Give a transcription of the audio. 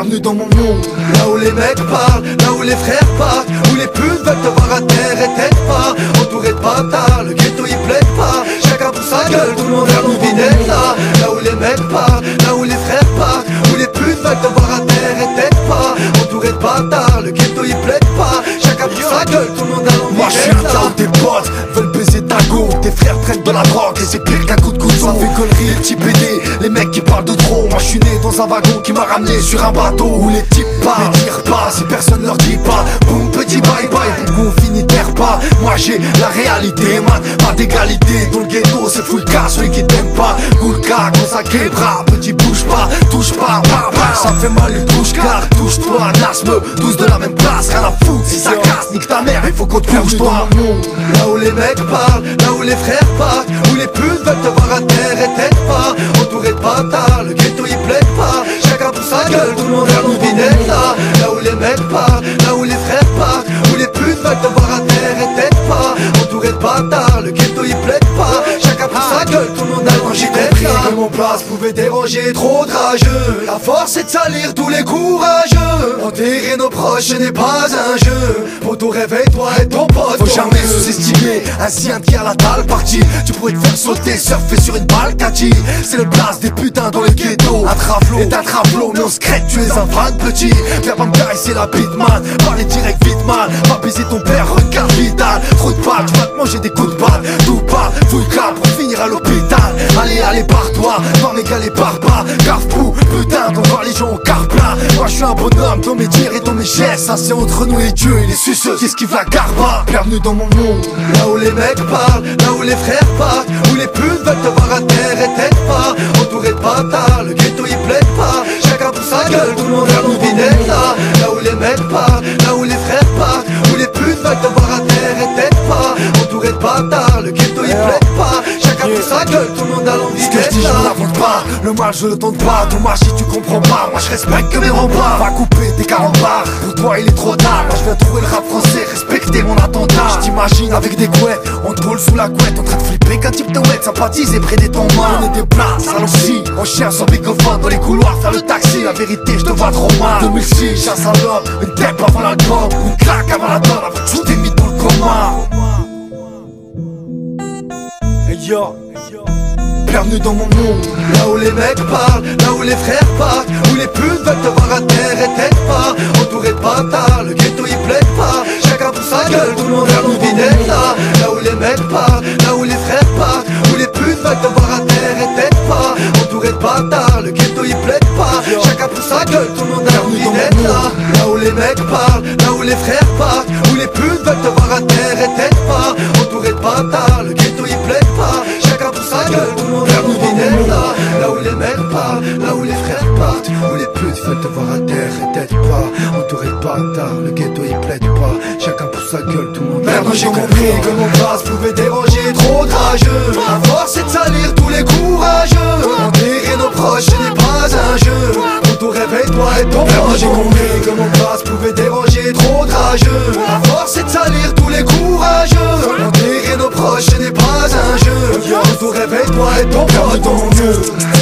Bienvenue dans mon monde, là où les mecs parlent, là où les frères partent, où les putes veulent te voir à terre et t'aides pas. Entouré de bâtards, le ghetto il plaide pas. Chacun pour sa gueule, tout le monde a envie d'être là. Là où les mecs parlent, là où les frères partent, où les putes veulent te voir à terre et t'aides pas. Entouré de bâtards, le ghetto il plaide pas. Chacun pour sa gueule, tout le monde a envie d'être là. Moi je suis là où tes potes veulent baiser ta go, tes frères prennent de la drogue et c'est pire qu'un coup de couteau. Ça fait connerie, les petits PD, les mecs qui parlent de trop. Moi je suis né dans un wagon qui m'a ramené sur un bateau où les types pas, les tirent pas, si personne leur dit pas. Boum, petit bye bye, boum, on finit terre pas. Moi j'ai la réalité, man, pas d'égalité. Dans le ghetto c'est full cas, celui qui t'aime pas. Goulka, consacré, bras, petit bouge pas, touche pas, bah, bah. Ça fait mal une touche car touche-toi, nasme, tous de la même place, rien à foutre. Si ça casse, nique ta mère, il faut qu'on te couche toi. Là où les mecs parlent, là où les frères partent, où les putes veulent te voir à terre et t'aides pas. Entouré de bâtards, le ghetto il plaide pas. Chacun pour sa gueule, tout le monde a envie d'être là. Là où les mecs parlent, là où les frères partent, où les putes veulent te voir à terre et t'aides pas. Entouré de bâtards, le ghetto il plaide pas. Chacun pour sa gueule, tout le monde a envie d'être là. Que mon place pouvait déranger trop de rageux. La force c'est de salir tous les courageux. Enterrer nos proches ce n'est pas un jeu. Poto réveille-toi et ton pote. Faut jamais sous-estimer un sien qui a la dalle partie. Tu pourrais te faire sauter, surfer sur une balle catchy. C'est le place des putains dans le ghetto. Un travelo est un travelo, mais on se crête, tu es un fan petit. Viens pas me caresser la bite man, parler direct vite man. Va baiser ton père, regarde vital. Trop de balles, tu vas te manger des coups de balle. Tout pas, full cap pour finir à l'hôpital. Allez, allez, barre-toi, dans mes gars les barbares. Garde pou, putain, on voit les gens au quart plat. Moi je suis un bonhomme, dans mes tirs et dans mes gestes. Ça c'est entre nous et Dieu et les suceux qui esquivent la garba. Bienvenue dans mon monde, là où les mecs parlent, là où les frères partent, où les putes veulent te voir à terre et t'aides pas. Entouré de bâtards, le ghetto il plaide pas. Chacun pour sa gueule, tout le monde a envie d'être là. Là où les mecs parlent, là où les frères partent, où les putes veulent te voir à terre et t'aides pas. Entouré de bâtards, le ghetto il plaide pas. Chacun pour sa gueule, tout le monde a envie ce que je dis, d'être je là. n'invente pas, le mal je le tente pas. Dommage si tu comprends pas, moi je respecte que mes remparts. Va couper tes 40 barres, pour toi il est trop tard. Moi je viens trouver le rap français, respecter mon attentat. Je t'imagine avec des couettes, on te roule sous la couette, en train de flipper qu'un type de wet, sympathiser près des tombes. On est des places, allons-y, on cherche sans bigophone dans les couloirs, faire le taxi. La vérité, je te vois trop mal. 2006, chasse à l'homme, une tête avant l'album, une claque avant la donne, avant que tout est mis dans le coma. Hey yo, Bienvenue dans mon monde, là où les mecs parlent, là où les frères partent, où les putes veulent te voir à terre et t'aides pas. Entouré de bâtards, le ghetto il plaide pas. Chacun pour sa gueule, tout le monde a envie d'être là. Là où les mecs parlent, là où les frères partent, où les putes veulent te voir à terre et t'aides pas. Entouré de bâtards, le ghetto il plaide pas. Chacun pour sa gueule, tout le monde a envie d'être là. Là où les mecs parlent, là où les frères partent, où les putes veulent te voir à terre et t'aides pas. Entouré de bâtards, le ghetto il plaide pas. Chacun pour sa gueule, tout le monde a envie d'être là. Là où les mecs parlent, là où les frères partent, où les putes veulent te voir à terre et t'aides pas. Entouré de bâtards, le ghetto il plaide pas. Chacun pour sa gueule, tout le monde a envie j'ai compris que mon place pouvait déranger trop de rageux. La force c'est de salir tous les courageux. Enterrer nos proches ce n'est pas un jeu. Poto réveille-toi et ton pote. J'ai compris que mon place pouvait déranger trop de rageux. La force c'est de salir tous les courageux. Enterrer nos proches ce n'est pas un jeu. Poto réveille-toi et ton pote.